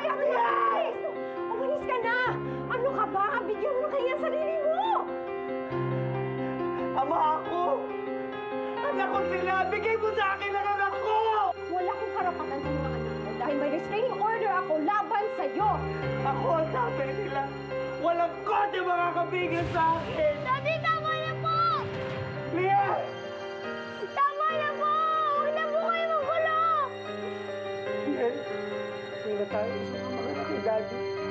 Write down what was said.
kaya, Beatrice! Umalis ka na! Ano ka ba? Bigyan mo kaya sarili mo! Ama ako! Anak ko sila! Bigay mo sa akin ang anak ko! Wala akong karapatan sa mga anak mo dahil may restraining order ako laban sa'yo! Ako ang tatay nila! Walang kote makakapigil sa akin! Daddy, tama na po! Lia! Tama na po! Huwag na po kayo magulo! Yan. Hindi na tayo sa mga anak ni Daddy.